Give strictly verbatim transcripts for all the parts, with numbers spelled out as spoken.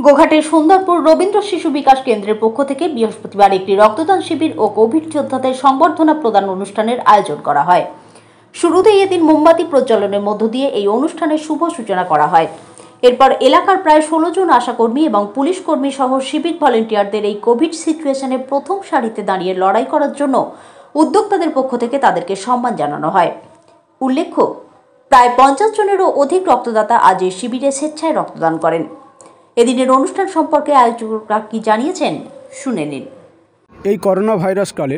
গোঘাটের সুন্দরপুর রবীন্দ্র শিশু বিকাশ কেন্দ্রের পক্ষ থেকে বৃহস্পতিবার একটি রক্তদান শিবির ও কোভিড যোদ্ধাদের সংবর্ধনা প্রদান অনুষ্ঠানের আয়োজন করা হয়। শুরুতেই এদিন মোমবাতি প্রজ্বলনের মধ্য দিয়ে এই অনুষ্ঠানের শুভ সূচনা করা হয়। এরপর এলাকার প্রায় ষোলো জন আশাকর্মী এবং পুলিশ কর্মী সহ সিভিক ভলেন্টিয়ারদের এই কোভিড সিচুয়েশনে প্রথম সারিতে দাঁড়িয়ে লড়াই করার জন্য উদ্যোক্তাদের পক্ষ থেকে তাদেরকে সম্মান জানানো হয়। উল্লেখ্য, প্রায় পঞ্চাশ জনেরও অধিক রক্তদাতা আজ এই শিবিরে স্বেচ্ছায় রক্তদান করেন। এদিনের অনুষ্ঠান সম্পর্কে আয়োজকরা কি জানিয়েছেন শুনে নিন। এই করোনা ভাইরাস কালে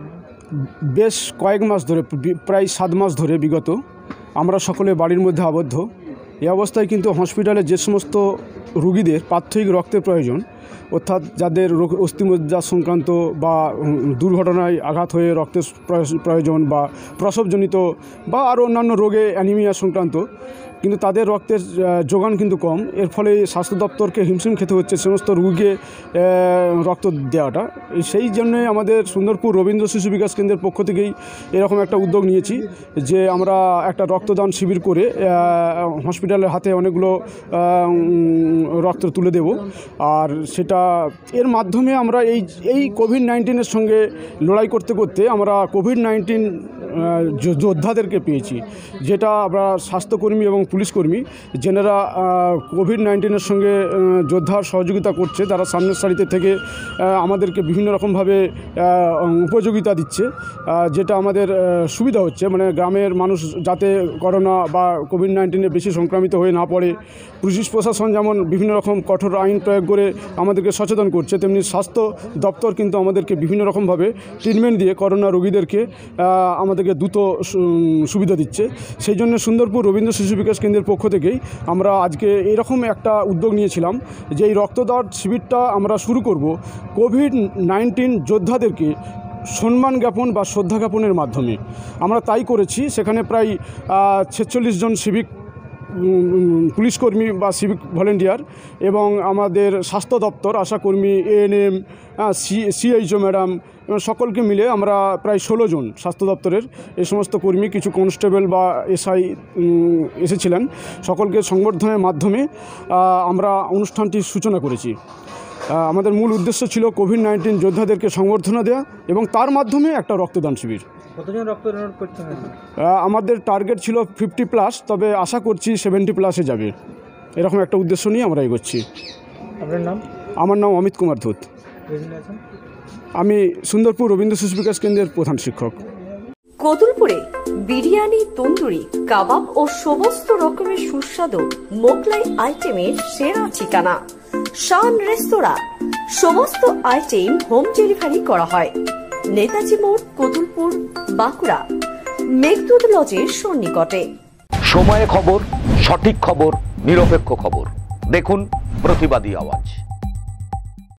বেশ কয়েক মাস ধরে, প্রায় সাত মাস ধরে বিগত আমরা সকলে বাড়ির মধ্যে আবদ্ধ। এই অবস্থায় কিন্তু হসপিটালে যে সমস্ত রোগীদের প্রাথমিক রক্তের প্রয়োজন, অর্থাৎ যাদের রোগ অস্থিমজ্জা সংক্রান্ত বা দুর্ঘটনায় আঘাত হয়ে রক্তের প্রয়োজন বা প্রসবজনিত বা আরও অন্যান্য রোগে অ্যানিমিয়া সংক্রান্ত, কিন্তু তাদের রক্তের যোগান কিন্তু কম। এর ফলে স্বাস্থ্য দপ্তরকে হিমশিম খেতে হচ্ছে সমস্ত রোগীকে রক্ত দেওয়াটা। সেই জন্যে আমাদের সুন্দরপুর রবীন্দ্র শিশু বিকাশ কেন্দ্রের পক্ষ থেকেই এরকম একটা উদ্যোগ নিয়েছি যে আমরা একটা রক্তদান শিবির করে হসপিটালের হাতে অনেকগুলো রক্ত তুলে দেব। আর সেটা এর মাধ্যমে আমরা এই এই কোভিড নাইন্টিনের সঙ্গে লড়াই করতে করতে আমরা কোভিড নাইন্টিন যোদ্ধাদেরকে পেয়েছি, যেটা আমরা স্বাস্থ্যকর্মী এবং পুলিশকর্মী যেনারা কোভিড নাইন্টিনের সঙ্গে যোদ্ধার সহযোগিতা করছে, তারা সামনের সারিতে থেকে আমাদেরকে বিভিন্ন রকমভাবে উপযোগিতা দিচ্ছে, যেটা আমাদের সুবিধা হচ্ছে। মানে গ্রামের মানুষ যাতে করোনা বা কোভিড নাইন্টিনে বেশি সংক্রামিত হয়ে না পড়ে, পুলিশ প্রশাসন যেমন বিভিন্ন রকম কঠোর আইন প্রয়োগ করে আমাদেরকে সচেতন করছে, তেমনি স্বাস্থ্য দপ্তর কিন্তু আমাদেরকে বিভিন্ন রকমভাবে ট্রিটমেন্ট দিয়ে করোনা রোগীদেরকে আমাদেরকে দ্রুত সুবিধা দিচ্ছে। সেই জন্য সুন্দরপুর রবীন্দ্র শিশু বিকাশ কেন্দ্রের পক্ষ থেকেই আমরা আজকে এরকম একটা উদ্যোগ নিয়েছিলাম যে এই রক্তদান শিবিরটা আমরা শুরু করব কোভিড নাইন্টিন যোদ্ধাদেরকে সম্মান জ্ঞাপন বা শ্রদ্ধা জ্ঞাপনের মাধ্যমে। আমরা তাই করেছি। সেখানে প্রায় ছেচল্লিশ জন সিভিক পুলিশকর্মী বা সিভিক ভলেন্টিয়ার এবং আমাদের স্বাস্থ্য দপ্তর আশাকর্মী, এএনএম, সি সিএইচও ম্যাডাম সকলকে মিলে আমরা প্রায় ষোলো জন স্বাস্থ্য দপ্তরের এই সমস্ত কর্মী, কিছু কনস্টেবল বা এসআই এসেছিলেন, সকলকে সংবর্ধনের মাধ্যমে আমরা অনুষ্ঠানটির সূচনা করেছি। আমাদের মূল উদ্দেশ্য ছিল কোভিড নাইন্টিন যোদ্ধাদেরকে সংবর্ধনা দেওয়া এবং তার মাধ্যমে একটা রক্তদান শিবির। কতজন রক্তদান করতে হবে? আমাদের টার্গেট ছিল ফিফটি প্লাস, তবে আশা করছি সেভেন্টি প্লাসে যাবে। এরকম একটা উদ্দেশ্য নিয়ে আমরা এগোচ্ছি। আপনার নাম? আমার নাম অমিত কুমার ধুত। আমি সুন্দরপুর রবীন্দ্র শিশু বিকাশ কেন্দ্রের প্রধান শিক্ষক। কতুলপুরে বিরিয়ানি, তন্দুরি, কাবাব ও সমস্ত রকমের সুস্বাদু মোগলাই আইটেমের সেরা ঠিকানা শান রেস্তোরাঁ। সমস্ত আইটেম হোম ডেলিভারি করা হয়। নেতাজি মোড়, কতুলপুর, বাঁকুড়া, মেঘদূত লজের সন্নিকটে। সময়ে খবর, সঠিক খবর, নিরপেক্ষ খবর। দেখুন প্রতিবাদী আওয়াজ।